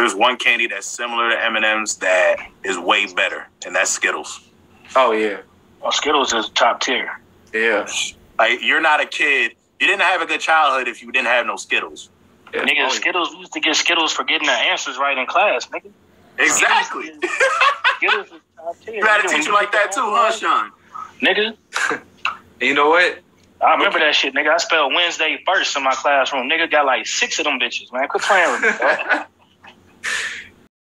There's one candy that's similar to M&M's that is way better, and that's Skittles. Oh, yeah. Well, Skittles is top tier. Yeah. Like, you're not a kid. You didn't have a good childhood if you didn't have no Skittles. Yeah. Nigga, Skittles, we used to get Skittles for getting the answers right in class, nigga. Exactly. Skittles is top tier. You had a teacher like that too, huh, Sean? Nigga. You know what? I remember that shit, nigga. I spelled Wednesday first in my classroom. Nigga got like 6 of them bitches, man. Quit playing with me, bro.